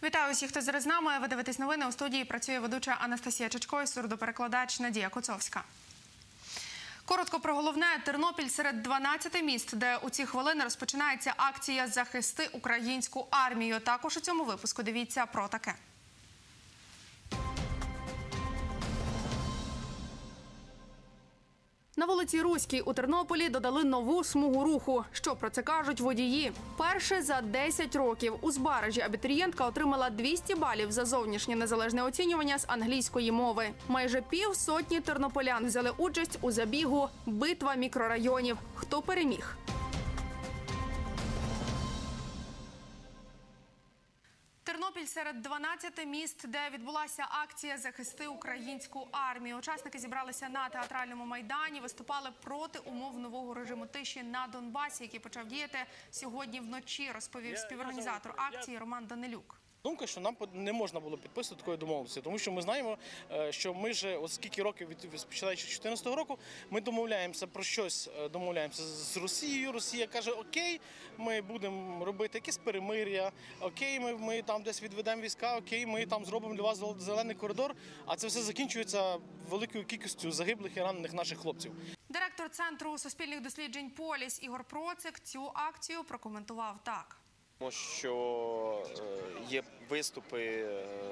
Вітаю усіх, хто зараз з нами. Ви дивитесь новини. У студії працює ведуча Анастасія Чечко і сурдоперекладач Надія Коцовська. Коротко про головне. Тернопіль серед 12 міст, де у ці хвилини розпочинається акція «Захисти українську армію». Також у цьому випуску дивіться про таке. На вулиці Руській у Тернополі додали нову смугу руху. Що про це кажуть водії? Перше за 10 років у Збаражі абітурієнтка отримала 200 балів за зовнішнє незалежне оцінювання з англійської мови. Майже півсотні тернополян взяли участь у забігу «Битва мікрорайонів». Хто переміг? Тернопіль серед 12 міст, де відбулася акція «Захисти українську армію». Учасники зібралися на театральному майдані, виступали проти умов нового режиму тиші на Донбасі, який почав діяти сьогодні вночі, розповів співорганізатор акції Роман Данилюк. Думка, що нам не можна було підписувати такої домовленості, тому що ми знаємо, що ми вже от скільки років, починаючи з 2014 року, ми домовляємося про щось, домовляємося з Росією. Росія каже, окей, ми будемо робити якесь перемир'я, окей, ми там десь відведемо війська, окей, ми там зробимо для вас зелений коридор, а це все закінчується великою кількістю загиблих і ранених наших хлопців. Директор Центру суспільних досліджень «Поліс» Ігор Процик цю акцію прокоментував так. Тому що є виступи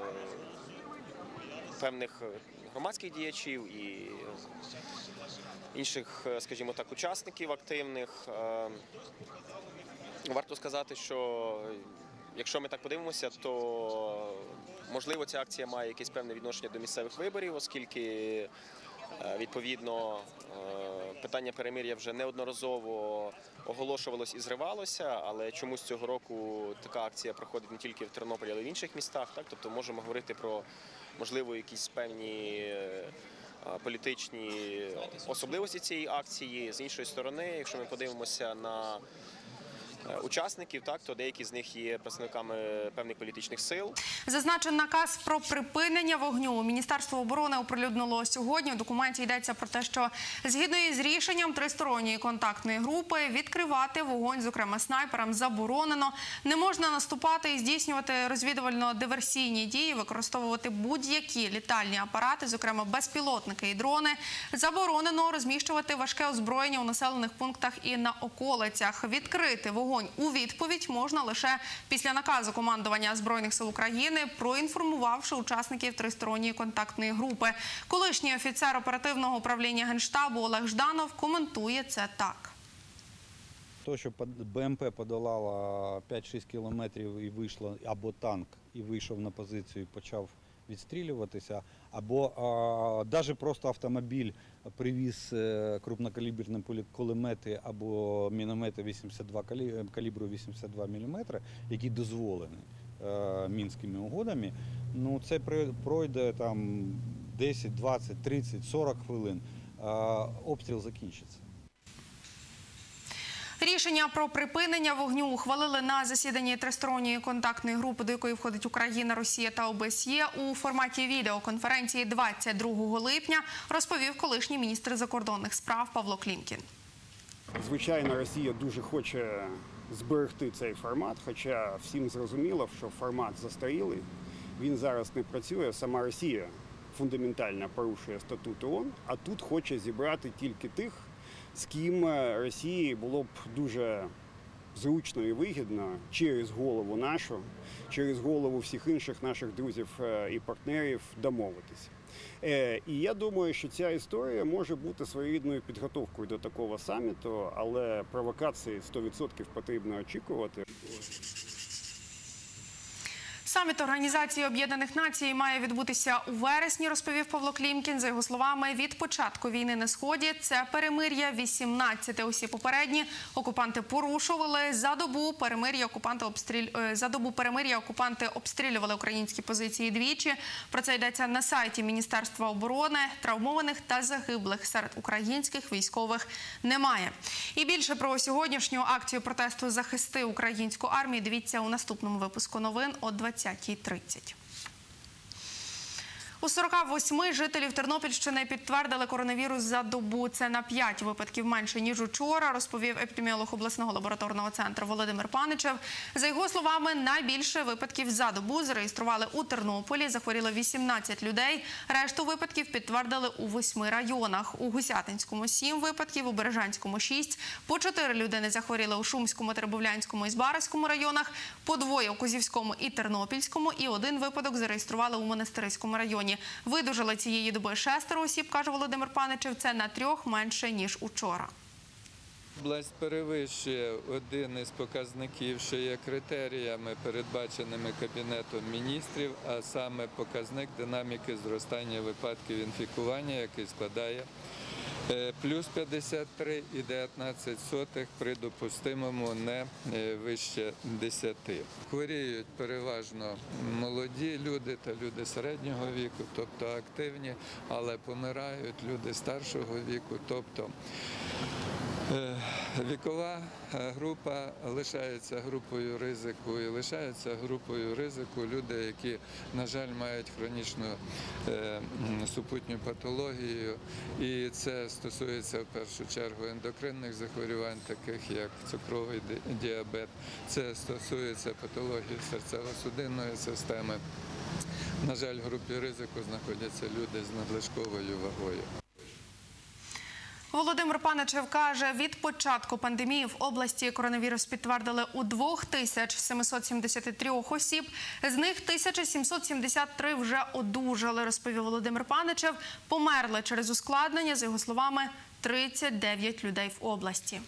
певних громадських діячів і інших, скажімо так, учасників активних. Варто сказати, що якщо ми так подивимося, то можливо ця акція має якесь певне відношення до місцевих виборів, оскільки відповідно питання перемир'я вже неодноразово оголошувалось і зривалося, але чомусь цього року така акція проходить не тільки в Тернополі, але й в інших містах. Тобто можемо говорити про, можливо, якісь певні політичні особливості цієї акції. З іншої сторони, якщо ми подивимося на учасників, то деякі з них є представниками певних політичних сил. Зазначений наказ про припинення вогню Міністерство оборони оприлюднило сьогодні. У документі йдеться про те, що згідно із рішенням тристоронньої контактної групи відкривати вогонь, зокрема снайперам, заборонено. Не можна наступати і здійснювати розвідувально-диверсійні дії, використовувати будь-які літальні апарати, зокрема безпілотники і дрони. Заборонено розміщувати важке озброєння у населених пунктах і на околицях. Відкрити вогонь у відповідь можна лише після наказу командування Збройних сил України, проінформувавши учасників тристоронньої контактної групи. Колишній офіцер оперативного управління Генштабу Олег Жданов коментує це так. То, що БМП подолала 5-6 кілометрів і вийшло, або танк, і вийшов на позицію і почав відстрілюватися, або навіть просто автомобіль привіз крупнокаліберні кулемети або міномети калібру 82 мм, які дозволені Мінськими угодами, ну це пройде там 10, 20, 30, 40 хвилин, обстріл закінчиться. Рішення про припинення вогню ухвалили на засіданні тристоронньої контактної групи, до якої входить Україна, Росія та ОБСЄ, у форматі відеоконференції 22 липня, розповів колишній міністр закордонних справ Павло Клімкін. Звичайно, Росія дуже хоче зберегти цей формат, хоча всім зрозуміло, що формат застарілий, він зараз не працює, сама Росія фундаментально порушує статут ООН, а тут хоче зібрати тільки тих, з ким Росії було б дуже зручно і вигідно через голову нашу, через голову всіх інших наших друзів і партнерів домовитися. І я думаю, що ця історія може бути своєрідною підготовкою до такого саміту, але провокації 100% потрібно очікувати. Саміт Організації Об'єднаних Націй має відбутися у вересні, розповів Павло Клімкін. За його словами, від початку війни на Сході це перемир'я 18. Усі попередні окупанти порушували. За добу перемир'я окупанти обстрілювали українські позиції двічі. Про це йдеться на сайті Міністерства оборони. Травмованих та загиблих серед українських військових немає. І більше про сьогоднішню акцію протесту «Захисти українську армію» дивіться у наступному випуску новин о 20:30. У 48 жителів Тернопільщини підтвердили коронавірус за добу. Це на 5 випадків менше, ніж учора, розповів епідеміолог обласного лабораторного центру Володимир Паничев. За його словами, найбільше випадків за добу зареєстрували у Тернополі. Захворіло 18 людей. Решту випадків підтвердили у 8 районах. У Гусятинському – 7 випадків, у Бережанському – 6. По 4 людини захворіли у Шумському, Теребовлянському і Збаразькому районах. По 2 у Козівському і Тернопільському. І 1 випадок зареєстрували у Монастириському районі. Видужали цієї доби 6 осіб, каже Володимир Паничев. Це на 3 менше, ніж учора. Область перевищує один із показників, що є критеріями, передбаченими Кабінетом міністрів, а саме показник динаміки зростання випадків інфікування, який складає плюс 53,19 при допустимому не вище 10. Хворіють переважно молоді люди та люди середнього віку, тобто активні, але помирають люди старшого віку, тобто вікова група лишається групою ризику і лишається групою ризику люди, які, на жаль, мають хронічну супутню патологію. І це стосується в першу чергу ендокринних захворювань, таких як цукровий діабет. Це стосується патології серцево-судинної системи. На жаль, в групі ризику знаходяться люди з надлишковою вагою. Володимир Паничев каже, від початку пандемії в області коронавірус підтвердили у 2773 осіб. З них 1773 вже одужали, розповів Володимир Паничев. Померли через ускладнення, за його словами, 39 людей в області.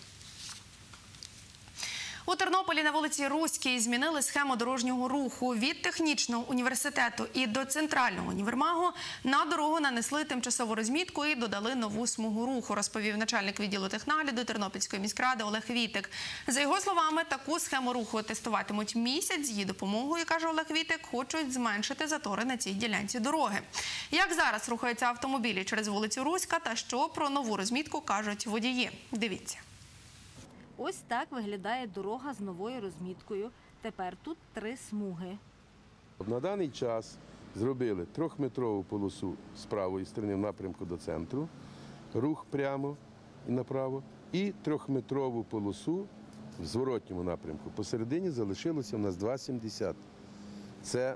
У Тернополі на вулиці Руській змінили схему дорожнього руху. Від технічного університету і до центрального універмагу на дорогу нанесли тимчасову розмітку і додали нову смугу руху, розповів начальник відділу технагляду Тернопільської міськради Олег Вітик. За його словами, таку схему руху тестуватимуть місяць. З її допомогою, каже Олег Вітик, хочуть зменшити затори на цій ділянці дороги. Як зараз рухаються автомобілі через вулицю Руська та що про нову розмітку кажуть водії? Дивіться. Ось так виглядає дорога з новою розміткою. Тепер тут 3 смуги. На даний час зробили 3-метрову полосу з правої сторони в напрямку до центру, рух прямо і направо, і 3-метрову полосу в зворотньому напрямку. Посередині залишилося в нас 2,70. Це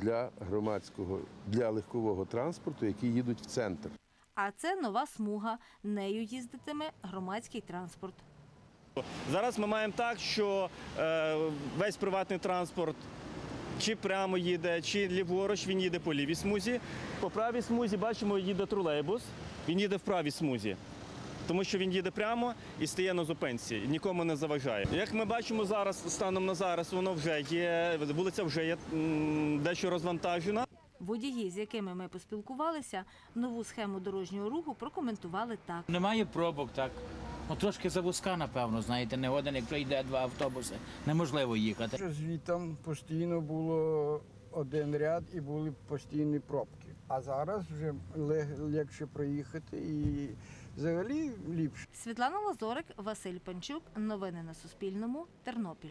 для легкового транспорту, які їдуть в центр. А це нова смуга. Нею їздитиме громадський транспорт. Зараз ми маємо так, що весь приватний транспорт чи прямо їде, чи ліворуч, він їде по лівій смузі. По правій смузі, бачимо, їде тролейбус, він їде в правій смузі, тому що він їде прямо і стає на зупинці, нікому не заважає. Як ми бачимо зараз, станом на зараз, воно вже є, вулиця вже є дещо розвантажена. Водії, з якими ми поспілкувалися, нову схему дорожнього руху прокоментували так. Немає пробок, так. Ну, трошки завузька, напевно, знаєте, не один, якщо йде 2 автобуси, неможливо їхати. Звітом постійно було один ряд і були постійні пробки. А зараз вже легше проїхати і взагалі ліпше. Світлана Лазорик, Василь Панчук. Новини на Суспільному. Тернопіль.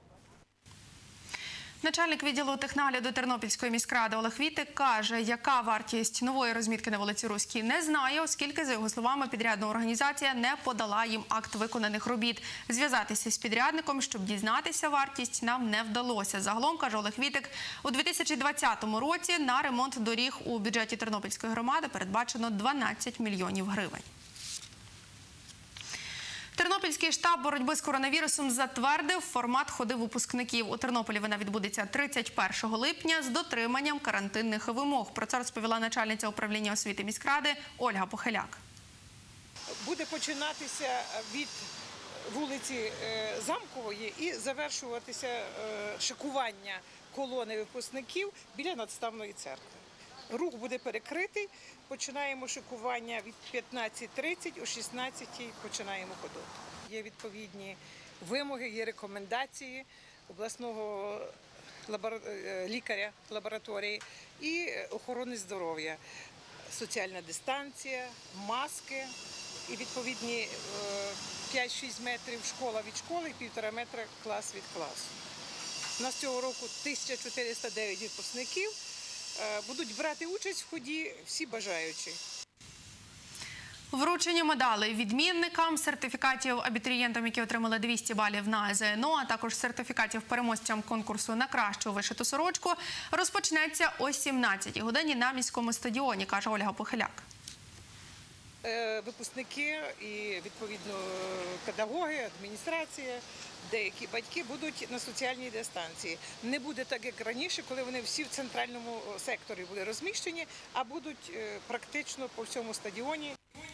Начальник відділу технагляду Тернопільської міськради Олег Вітик каже, яка вартість нової розмітки на вулиці Руській, не знає, оскільки, за його словами, підрядна організація не подала їм акт виконаних робіт. Зв'язатися з підрядником, щоб дізнатися вартість, нам не вдалося. Загалом, каже Олег Вітик, у 2020 році на ремонт доріг у бюджеті Тернопільської громади передбачено 12 мільйонів гривень. Тернопільський штаб боротьби з коронавірусом затвердив формат ходи випускників. У Тернополі вона відбудеться 31 липня з дотриманням карантинних вимог. Про це розповіла начальниця управління освіти міськради Ольга Похиляк. Буде починатися від вулиці Замкової і завершуватися шикування колони випускників біля Надставної церкви. Рух буде перекритий, починаємо шикування від 15:30, о 16:00 починаємо ходу. Є відповідні вимоги, є рекомендації обласного лікаря лабораторії і охорони здоров'я. Соціальна дистанція, маски і відповідні 5-6 метрів школа від школи і 1,5 метра клас від класу. У нас цього року 1409 випускників. будуть брати участь в ході всі бажаючі. Вручення медалей відмінникам, сертифікатів абітурієнтам, які отримали 200 балів на ЗНО, а також сертифікатів переможцям конкурсу на кращу вишиту сорочку, розпочнеться о 17-й годині на міському стадіоні, каже Ольга Похиляк. Випускники і, відповідно, педагоги, адміністрація, деякі батьки будуть на соціальній дистанції. Не буде так, як раніше, коли вони всі в центральному секторі були розміщені, а будуть практично по всьому стадіоні.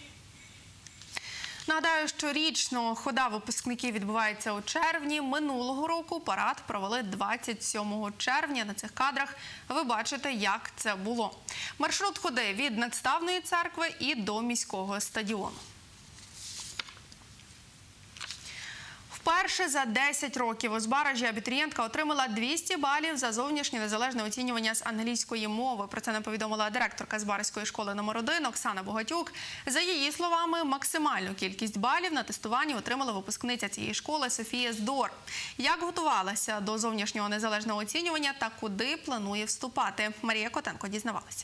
Нагадаю, що річно хода випускників відбувається у червні. Минулого року парад провели 27 червня. На цих кадрах ви бачите, як це було. Маршрут ходи від Надставної церкви і до міського стадіону. Вперше за 10 років у Збаражі абітурієнтка отримала 200 балів за зовнішнє незалежне оцінювання з англійської мови. Про це не повідомила директорка Збаразької школи номер 1 Оксана Богатюк. За її словами, максимальну кількість балів на тестуванні отримала випускниця цієї школи Софія Здор. Як готувалася до зовнішнього незалежного оцінювання та куди планує вступати? Марія Котенко дізнавалася.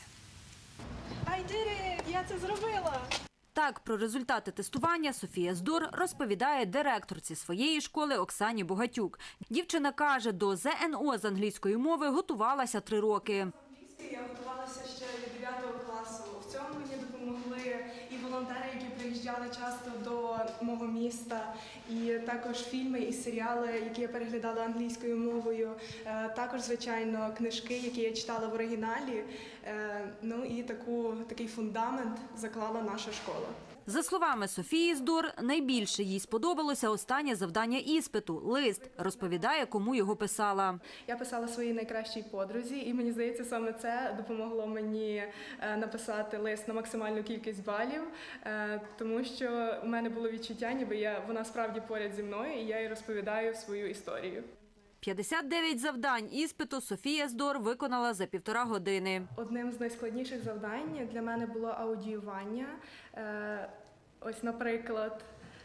Я це зробила! Так, про результати тестування Софія Здор розповідає директорці своєї школи Оксані Богатюк. Дівчина каже, до ЗНО з англійської мови готувалася 3 роки. Я готувалася ще від 9 класу. В цьому мені допомогли і волонтери, які приїжджали часто до мого міста, і також фільми і серіали, які я переглядала англійською мовою, також, звичайно, книжки, які я читала в оригіналі. Ну і такий фундамент заклала наша школа. За словами Софії Здор, найбільше їй сподобалося останнє завдання іспиту – лист. Розповідає, кому його писала. Я писала своїй найкращій подрузі, і мені здається, саме це допомогло мені написати лист на максимальну кількість балів, тому що в мене було відчуття, ніби вона справді поряд зі мною, і я їй розповідаю свою історію. 59 завдань іспиту Софія Здор виконала за 1,5 години. Одним з найскладніших завдань для мене було аудіювання. Ось, наприклад,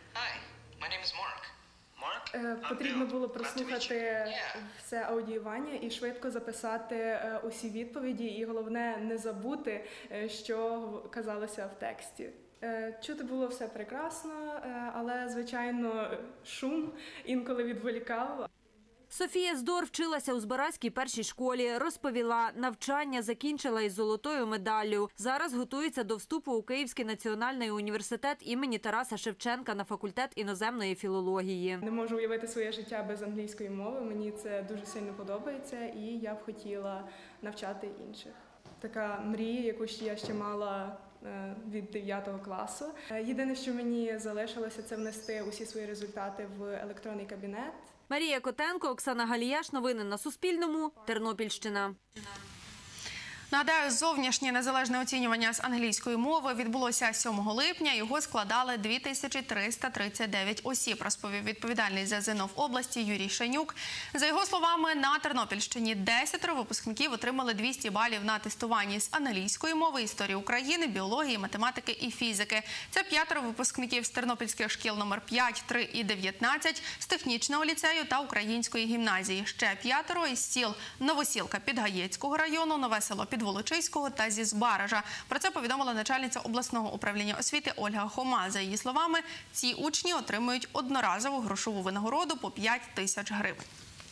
потрібно було прослухати все аудіювання і швидко записати усі відповіді. І головне, не забути, що казалося в тексті. Чути було все прекрасно, але, звичайно, шум інколи відволікав. Софія Здор вчилася у Збаразькій першій школі. Розповіла, навчання закінчила із золотою медаллю. Зараз готується до вступу у Київський національний університет імені Тараса Шевченка на факультет іноземної філології. Не можу уявити своє життя без англійської мови. Мені це дуже сильно подобається, і я б хотіла навчати інших. Така мрія, яку я ще мала від 9 класу. Єдине, що мені залишилося, це внести усі свої результати в електронний кабінет. Марія Котенко, Оксана Галіяш. Новини на Суспільному. Тернопільщина. Нагадаю, зовнішнє незалежне оцінювання з англійської мови відбулося 7 липня. Його складали 2339 осіб, розповів відповідальний за ЗНО в області Юрій Шанюк. За його словами, на Тернопільщині 10 випускників отримали 200 балів на тестуванні з англійської мови, історії України, біології, математики і фізики. Це 5 випускників з тернопільських шкіл номер 5, 3 і 19, з технічного ліцею та української гімназії. Ще 5 із сіл Новосілка Підгаєцького району, Нове село Підволочиського та зі Збаража. Про це повідомила начальниця обласного управління освіти Ольга Хома. За її словами, ці учні отримують одноразову грошову винагороду по 5 тисяч гривень.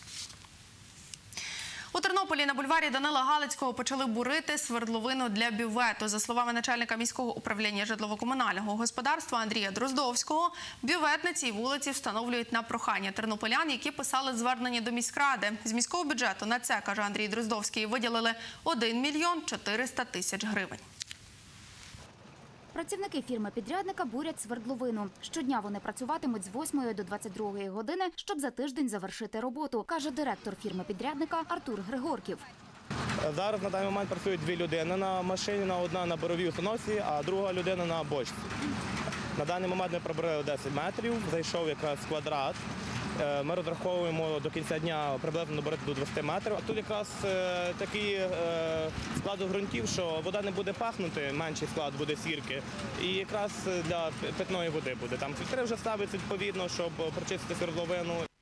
У Тернополі на бульварі Данила Галицького почали бурити свердловину для бювету. За словами начальника міського управління житлово-комунального господарства Андрія Дроздовського, бювет на цій вулиці встановлюють на прохання тернополян, які писали звернення до міськради. З міського бюджету на це, каже Андрій Дроздовський, виділили 1 мільйон 400 тисяч гривень. Працівники фірми-підрядника бурять свердловину. Щодня вони працюватимуть з 8 до 22 години, щоб за тиждень завершити роботу, каже директор фірми-підрядника Артур Григорків. Зараз на даний момент працюють 2 людини на машині, одна на боровій установці, а друга людина на бочці. На даний момент ми пробурили 10 метрів, зайшов якраз квадрат. Ми розраховуємо до кінця дня приблизно добрати до 20 метрів. Тут якраз такий склад ґрунтів, що вода не буде пахнути, менший склад буде сірки. І якраз для питної води буде. Там фільтри вже ставляться відповідно, щоб прочистити свердловину.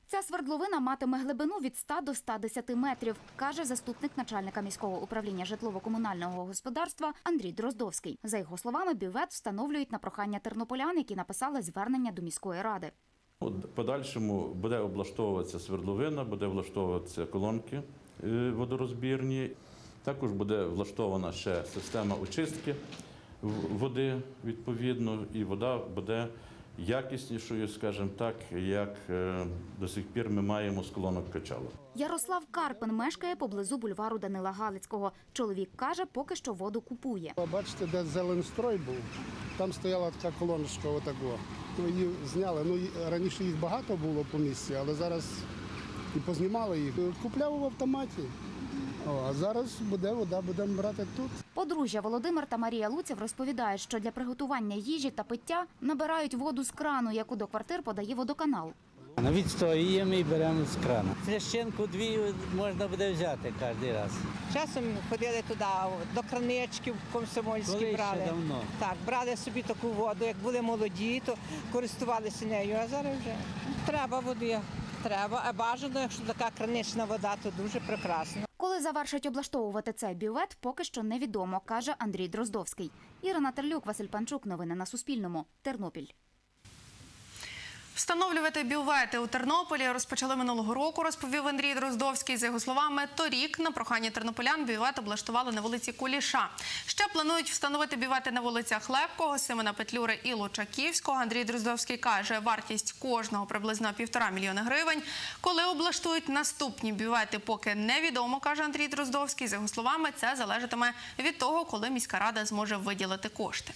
Ця свердловина матиме глибину від 100 до 110 метрів, каже заступник начальника міського управління житлово-комунального господарства Андрій Дроздовський. За його словами, бювет встановлюють на прохання тернополян, які написали звернення до міської ради. В подальшому буде облаштовуватися свердловина, буде влаштовуватися колонки водорозбірні. Також буде влаштована ще система очистки води, відповідно, і вода буде якіснішою, скажімо так, як до сих пір ми маємо з колонок Качала. Ярослав Карпин мешкає поблизу бульвару Данила Галицького. Чоловік каже, поки що воду купує. Бачите, де Зеленстрой був, там стояла така колоночка отакого. Її зняли. Раніше їх багато було по місці, але зараз і познімали їх. Купляв в автоматі. А зараз буде вода, будемо брати тут. Подружжя Володимир та Марія Луцев розповідають, що для приготування їжі та пиття набирають воду з крану, яку до квартир подає водоканал. Відстоюємо і беремо з крану. Священку-дві можна буде взяти кожен раз. Часом ходили туди, до кранички в Комсомольській брали. Ще давно. Так, брали собі таку воду, як були молоді, то користувалися нею, а зараз вже треба води. Треба, а бажано, якщо така кранична вода, то дуже прекрасно. Коли завершать облаштовувати цей бювет, поки що невідомо, каже Андрій Дроздовський. Ірина Терлюк, Василь Панчук. Новини на Суспільному. Тернопіль. Встановлювати бювети у Тернополі розпочали минулого року, розповів Андрій Дроздовський. За його словами, торік на прохання тернополян бювет облаштували на вулиці Куліша. Ще планують встановити бювети на вулицях Лепкого, Симона Петлюри і Лучаківського. Андрій Дроздовський каже, вартість кожного приблизно 1,5 мільйона гривень. Коли облаштують наступні бювети, поки невідомо, каже Андрій Дроздовський. За його словами, це залежатиме від того, коли міська рада зможе виділити кошти.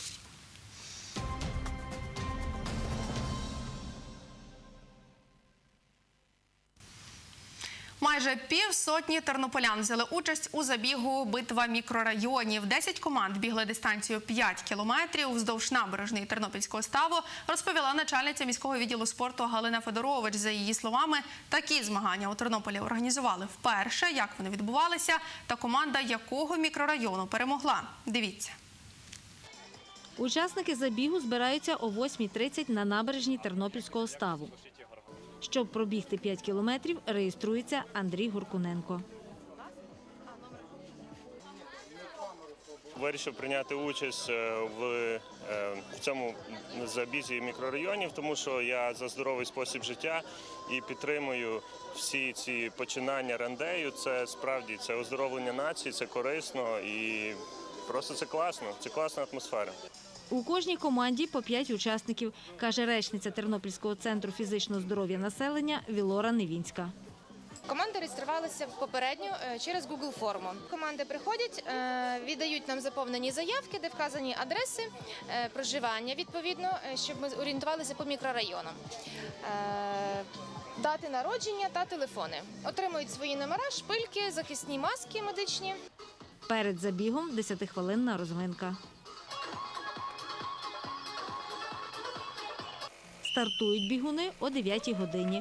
Майже півсотні тернополян взяли участь у забігу «Битва мікрорайонів». 10 команд бігли дистанцію 5 кілометрів вздовж набережної Тернопільського ставу, розповіла начальниця міського відділу спорту Галина Федорович. За її словами, такі змагання у Тернополі організували вперше. Як вони відбувалися та команда якого мікрорайону перемогла. Дивіться. Учасники забігу збираються о 8:30 на набережній Тернопільського ставу. Щоб пробігти 5 кілометрів, реєструється Андрій Гуркуненко. Вирішив прийняти участь в цьому забізі мікрорайонів, тому що я за здоровий спосіб життя і підтримую всі ці починання рандею. Це справді це оздоровлення нації, це корисно і просто це класно, це класна атмосфера. У кожній команді по 5 учасників, каже речниця Тернопільського центру фізичного здоров'я населення Вілора Невінська. Команди реєструвалися попередньо через Google форму. Команди приходять, віддають нам заповнені заявки, де вказані адреси проживання, відповідно, щоб ми орієнтувалися по мікрорайонам. Дати народження та телефони. Отримують свої номера, шпильки, захисні маски медичні. Перед забігом 10-хвилинна розминка. Стартують бігуни о 9-й годині.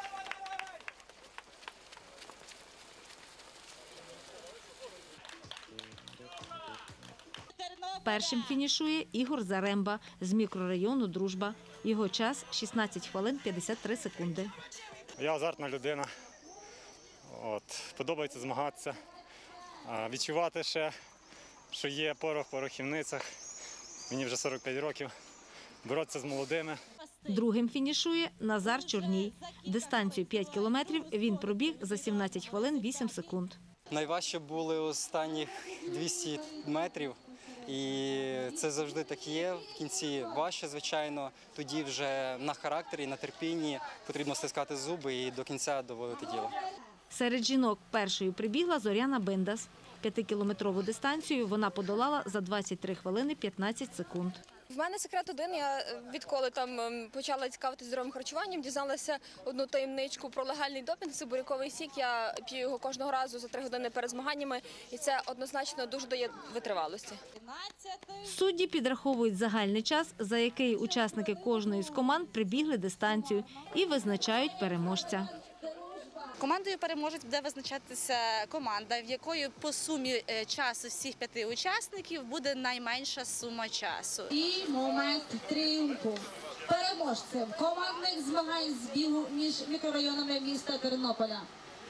Першим фінішує Ігор Заремба з мікрорайону «Дружба». Його час – 16 хвилин 53 секунди. Я азартна людина. Подобається змагатися, відчувати ще, що є порох в порохівницях. Мені вже 45 років. Боротися з молодими. Другим фінішує Назар Чорній. Дистанцію 5 кілометрів він пробіг за 17 хвилин 8 секунд. Найважче були останніх 200 метрів. І це завжди так є. В кінці важче, звичайно. Тоді вже на характері, на терпінні потрібно стискати зуби і до кінця доводити діло. Серед жінок першою прибігла Зоряна Биндас. 5-кілометрову дистанцію вона подолала за 23 хвилини 15 секунд. В мене секрет один. Я відколи там почала цікавитися здоровим харчуванням, дізналася одну таємничку про легальний допінг. Це буряковий сік. Я п'ю його кожного разу за 3 години перед змаганнями. І це однозначно дуже дає витривалості. Судді підраховують загальний час, за який учасники кожної з команд прибігли дистанцію і визначають переможця. Командою переможець буде визначатися команда, в якої по сумі часу всіх 5 учасників буде найменша сума часу. І момент тріумфу. Переможцем командних змагань з бігу між мікрорайонами міста Тернополя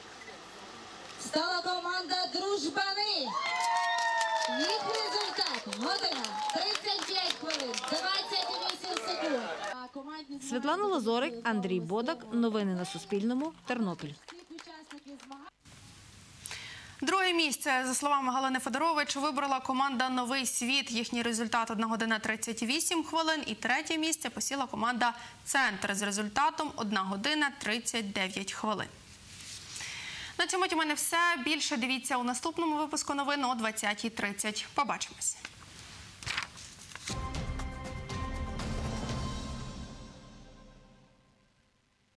стала команда «Дружбани». Їх результат – година, 35 хвилин, 28 секунд. Світлана Лазорик, Андрій Бодак. Новини на Суспільному. Тернопіль. Друге місце, за словами Галини Федорович, вибрала команда «Новий світ». Їхній результат – 1 година 38 хвилин. І третє місце посіла команда «Центр» з результатом 1 година 39 хвилин. На цьому у мене все. Більше дивіться у наступному випуску новин о 20:30. Побачимось.